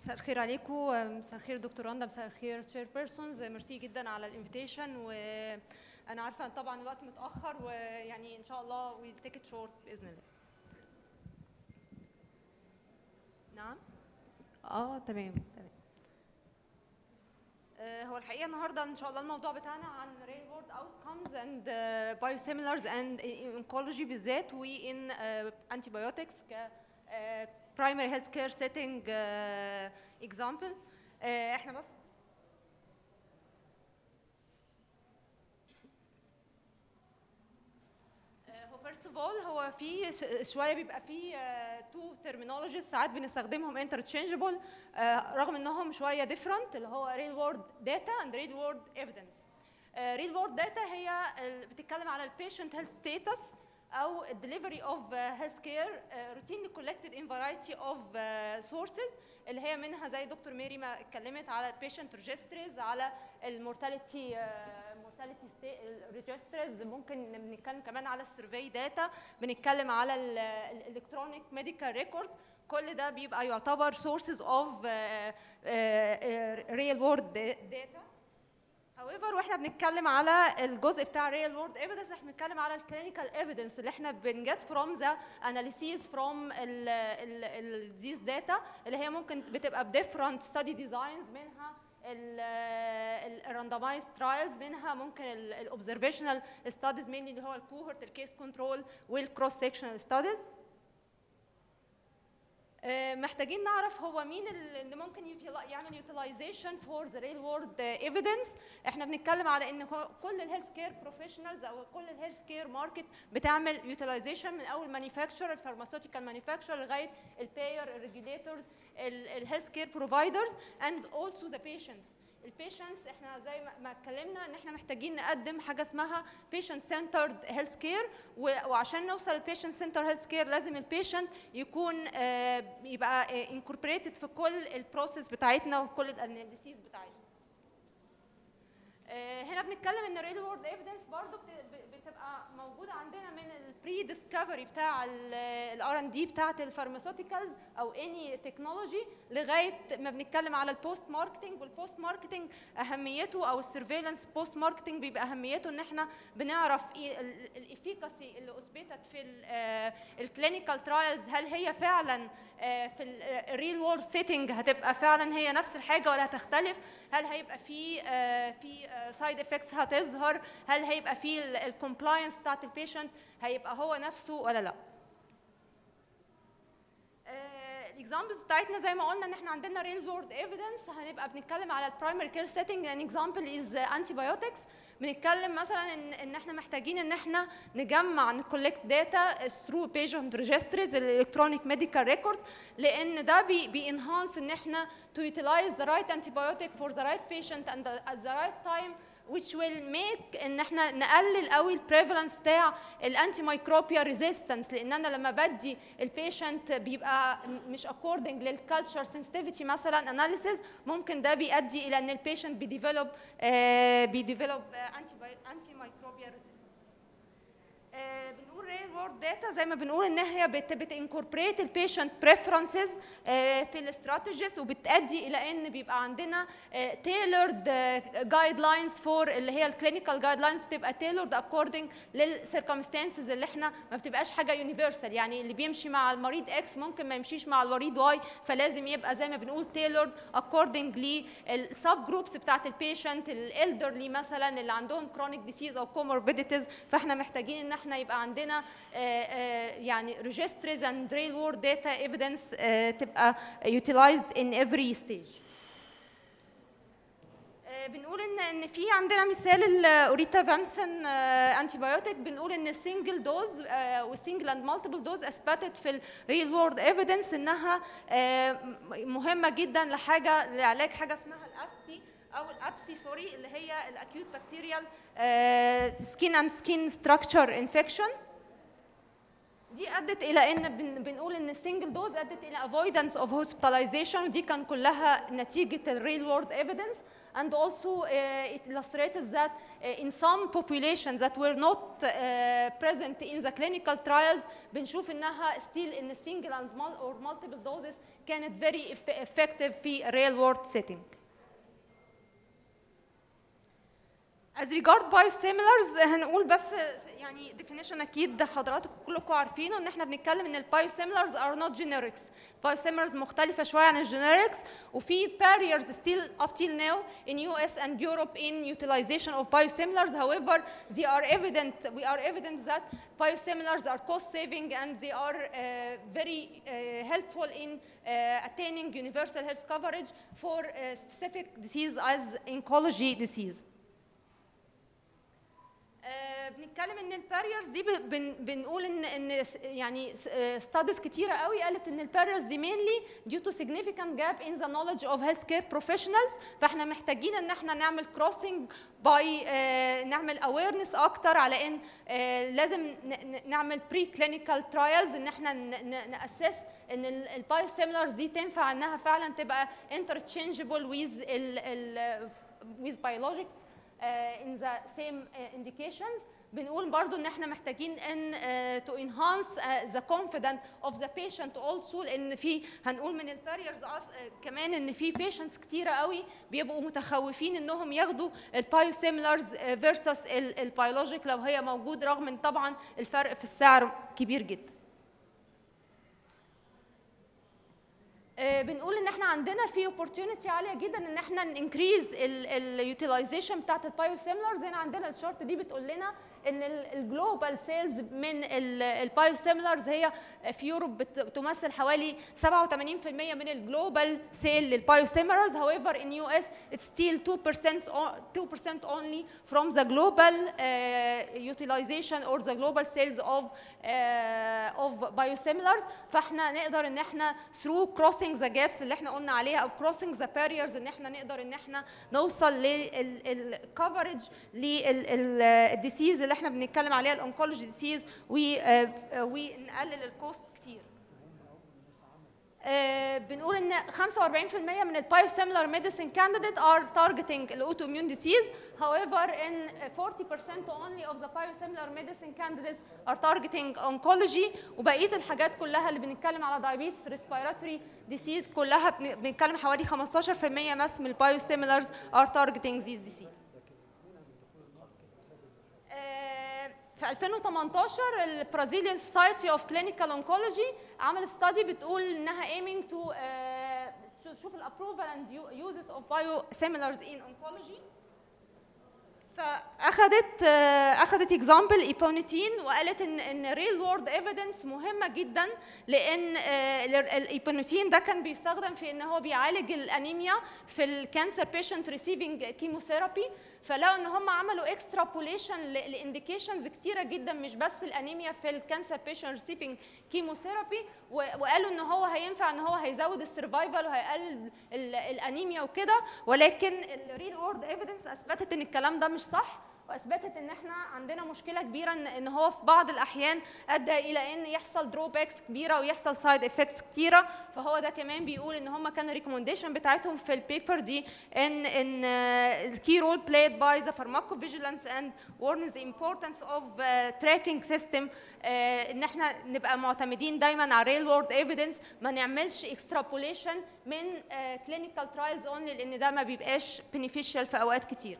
مساء الخير عليكم، مساء الخير دكتور رندا، مساء الخير تشير بيرسونز. ميرسي جدا على الانفيتيشن، وانا عارفه ان طبعا الوقت متاخر، ويعني ان شاء الله ويل تيك ات شورت باذن الله. نعم تمام. هو الحقيقه النهارده ان شاء الله الموضوع بتاعنا عن real world outcomes and biosimilars and oncology بالذات وان antibiotics ك primary health care setting example. احنا بس هو first of all هو في شويه بيبقى في two terminologies ساعات بنستخدمهم interchangeable رغم انهم شويه different، اللي هو real world data and real world evidence. real world data هي بتتكلم على البيشنت health status او delivery of health care routinely collected in variety of sources، اللي هي منها زي دكتور ميري ما اتكلمت على patient registries، على المورتاليتي registries، ممكن بنتكلم كمان على السيرفي داتا، بنتكلم على الالكترونيك ميديكال ريكوردز. كل ده بيبقى يعتبر sources of real world data. however واحنا بنتكلم على الجزء بتاع real world evidence، احنا بنتكلم على الكلينيكال evidence اللي احنا بنجت from the analysis from these data، اللي هي ممكن بتبقى ب different study designs، منها الراندمايزد ترايلز، منها ممكن الاوبزرفيشنال ستاديز mainly اللي هو الكوهورت الكيس كنترول والكروس سيكشنال ستاديز. محتاجين نعرف هو مين اللي ممكن يعمل يوتيلايزيشن فور ذا ريل وورلد ايفيدنس. احنا بنتكلم على ان كل الهيلث كير بروفيشنالز او كل الهيلث كير ماركت بتعمل يوتيلايزيشن، من اول مانيفاكتشر الفارماسيوتيكال مانيفاكتشر لغايه الباير الريجوليتورز الهيلث كير بروفايدرز اند اولسو ذا بيشنتس. البيشنتس احنا زي ما اتكلمنا ان احنا محتاجين نقدم حاجه اسمها patient centered health care، وعشان نوصل للبيشنت سنتر هيلث كير لازم البيشنت يكون يبقى incorporated في كل البروسيس بتاعتنا وكل الاناليسيز بتاعتنا. هنا بنتكلم ان الريل وورد ايفيدنس برضو بتبقى موجوده عندنا من البري ديسكفري بتاع الار ان دي بتاعه الفارماسيوتيكالز او اني تكنولوجي لغايه ما بنتكلم على البوست ماركتنج. والبوست ماركتنج اهميته او السيرفيلانس بوست ماركتنج بيبقى اهميته ان احنا بنعرف ايه الافيكاسي اللي اثبتت في الكلينيكال ترايلز، هل هي فعلا في الريل وورلد سيتنج هتبقى فعلا هي نفس الحاجه ولا هتختلف، هل هيبقى في سايد افكتس هتظهر، هل هيبقى في الكومبلاينس بتاعت البيشنت هيبقى هو نفسه ولا لا. الاكزامبلز بتاعتنا زي ما قلنا ان احنا عندنا ريل وورلد ايفيدنس، هنبقى بنتكلم على البرايمري كير سيتنج. ان اكزامبل از انتيبيوتكس. بنتكلم مثلا ان احنا محتاجين ان احنا نجمع نكولكت داتا ثرو بيشنت ريجستريز الالكترونيك ميديكال ريكوردز، لان ده بينهانس ان احنا to utilize the right antibiotic for the right patient and at the right time which will make ان احنا نقلل قوي البريفالنس بتاع الانتي مايكروبيال ريزيستنس، لان انا لما بدي البيشنت بيبقى مش according للكالتشر سنسيتيفيتي مثلا اناليسيز، ممكن ده بيؤدي الى ان البيشنت بيديفلوب انتي مايكروبيال ريزيستنس. بنقول ريل وورد داتا زي ما بنقول ان هي بتنكوربريت البيشنت بريفرنسز في الاستراتيجيز، وبتؤدي الى ان بيبقى عندنا تailored جايد لاينز فور اللي هي الكلينيكال جايد لاينز، بتبقى tailored according للسيركمستانسز اللي احنا ما بتبقاش حاجه يونيفرسال، يعني اللي بيمشي مع المريض اكس ممكن ما يمشيش مع المريض واي، فلازم يبقى زي ما بنقول tailored according للسب جروبس بتاعت البيشنت، الالدرلي مثلا اللي عندهم كرونيك ديسيز او كوموربيديتيز. فاحنا محتاجين ان احنا يبقى عندنا يعني registries and real world data evidence تبقى utilized in every stage. بنقول ان في عندنا مثال الاوريتا فانسن انتيبيوتيك، بنقول ان السنجل دوز والسنجل اند مالتيبل دوز اثبتت في الريل وورلد ايفيدنس انها مهمه جدا لعلاج حاجه اسمها الاسبي او الابسي سوري، اللي هي الاكيوت بكتيريال سكين اند سكين ستراكشر انفكشن. دي ادت الى ان بنقول ان السنجل دوز ادت الى avoidance of hospitalization، ودي كان كلها نتيجه الريل وورلد ايفيدنس. and also it illustrated that in some populations that were not present in the clinical trials بنشوف انها still in single and or multiple doses كانت very effective في real world setting. As regard biosimilars هنقول بس يعني definition اكيد حضراتكم كلكم عارفينه ان احنا بنتكلم ان البايوسيميلرز are not generics. Biosimilars مختلفة شوية عن الجينيركس وفي barriers still up till now in US and Europe in utilization of biosimilars. However, we are evident that biosimilars are cost saving and they are very helpful in attaining universal health coverage for specific disease as oncology disease. بنتكلم ان الباريرز دي بنقول ان يعني ستاديز كتيره قوي قالت ان الباريرز دي mainly due to significant gap in the knowledge of healthcare professionals. فاحنا محتاجين ان احنا نعمل crossing by نعمل awareness اكتر على ان لازم نعمل pre clinical trials ان احنا ناسس ان البايوسيميلرز دي تنفع انها فعلا تبقى interchangeable with biologics in the same indications. بنقول برضو ان احنا محتاجين ان to enhance the confidence of the patient also لان في هنقول من الباريرز كمان ان في patients كتيره قوي بيبقوا متخوفين انهم ياخدوا البايوسيميلرز versus البيولوجيك لو هي موجود رغم ان طبعا الفرق في السعر كبير جدا. بنقول ان احنا عندنا في opportunity عاليه جدا ان احنا ننكريز اليوتيلايزيشن بتاعت البايوسيميلرز. هنا عندنا الشارت دي بتقول لنا ان الجلوبال سيلز من البايوسيميلرز هي في يوروب بتمثل حوالي 87% من الجلوبال سيل للبايوسيميلرز. However in US it's still 2% only from the global utilization or the global sales of biosimilars. فاحنا نقدر ان احنا through crossing the gaps اللي احنا قلنا عليها او crossing the barriers ان احنا نقدر ان احنا نوصل للكفرج للديسيز اللي احنا بنتكلم عليها الانكولوجي ديسيز ونقلل الكوست كتير. بنقول ان 45% من البايوسيميلر ميديسين كانديديت are targeting الاوتوميون ديسيز. However, in 40% only of the biosimilar medicine candidates are targeting oncology وبقيه الحاجات كلها اللي بنتكلم على diabetes respiratory disease كلها بنتكلم حوالي 15% بس من البايوسيميلرز are targeting these disease. في 2018 البرازيليان سوسايتي اوف كلينيكال اونكولوجي عمل ستادي بتقول انها aiming to تشوف الابروفال اند يوزز اوف بايوسيميلرز ان اونكولوجي. فاخذت اكزامبل ايبونيتين وقالت ان ريل وورد ايفيدنس مهمه جدا لان الايبونيتين ده كان بيستخدم في ان هو بيعالج الانيميا في الكانسر بيشنت ريسيفنج كيموثيرابي. فلقوا ان هم عملوا اكسترابوليشن لانديكيشنز كتيره جدا مش بس الانيميا في الكانسر بيشنت ريسيفنج كيموثيرابي وقالوا ان هو هينفع ان هو هيزود السرفايفل وهيقلل الانيميا وكده. ولكن الريل وورد ايفيدنس اثبتت ان الكلام ده مش صح واثبتت ان احنا عندنا مشكله كبيره ان هو في بعض الاحيان ادى الى ان يحصل دروباكس كبيره ويحصل سايد افكتس كتيره. فهو ده كمان بيقول ان هم كان الريكومنديشن بتاعتهم في البيبر دي ان الكي رول بلايد باي ذا فارماكوفيجيلانس اند warns the importance of tracking system ان احنا نبقى معتمدين دايما على real world evidence ما نعملش extrapolation من clinical trials only لان ده ما بيبقاش beneficial في اوقات كتيره.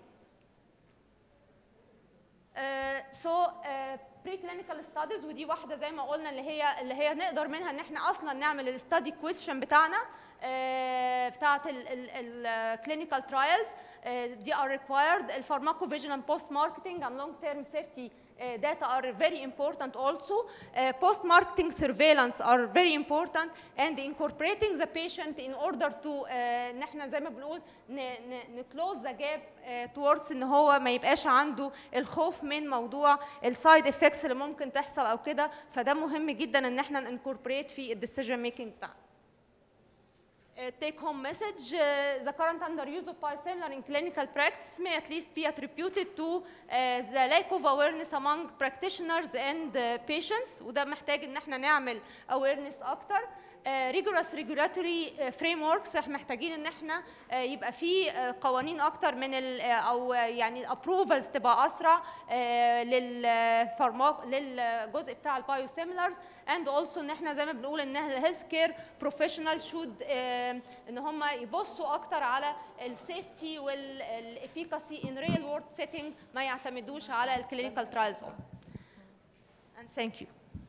preclinical studies ودي واحده زي ما قلنا اللي هي نقدر منها ان احنا اصلا نعمل الستادي كويستشن بتاعنا بتاعت الكلينيكال ترايلز دي are required. الفارماكوفيجيلانس بوست ماركتنج and long term safety data are very important also. Post marketing surveillance are very important and incorporating the patient in order to ان احنا زي ما بنقول close the gap towards ان هو ما يبقاش عنده الخوف من موضوع السايد افكتس اللي ممكن تحصل او كده. فده مهم جدا ان احنا انكوربريت في الديسيجن ميكنج بتاعنا. Take home message, the current underuse of biosimilar in clinical practice may at least be attributed to the lack of awareness among practitioners and patients وده محتاج ان احنا نعمل awareness اكتر. rigorous regulatory frameworks. احنا محتاجين ان احنا يبقى في قوانين اكتر من او يعني approvals تبقى اسرع للجزء بتاع البايوسيميلرز. and also ان احنا زي ما بنقول ان الهيلث كير بروفيشنال should ان هم يبصوا اكتر على السيفتي والافيكاسي ان ريل وورد سيتنج، ما يعتمدوش على الكلينيكال ترايلز. and thank you.